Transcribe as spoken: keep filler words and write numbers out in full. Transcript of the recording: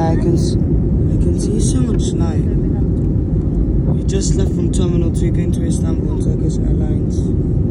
Yeah, I can, I can see so much light. We just left from Terminal two going to Istanbul, Turkish Airlines.